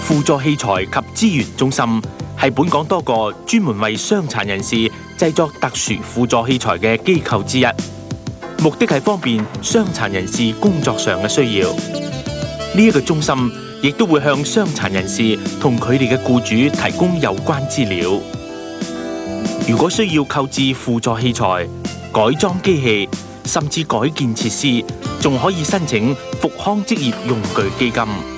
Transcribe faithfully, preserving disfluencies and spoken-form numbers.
輔助器材及資源中心係本港多個專門為傷殘人士製作特殊輔助器材嘅機構之一，目的係方便傷殘人士工作上嘅需要。呢一個中心亦都會向傷殘人士同佢哋嘅僱主提供有關資料。如果需要購置輔助器材、改裝機器，甚至改建設施，仲可以申請復康職業用具基金。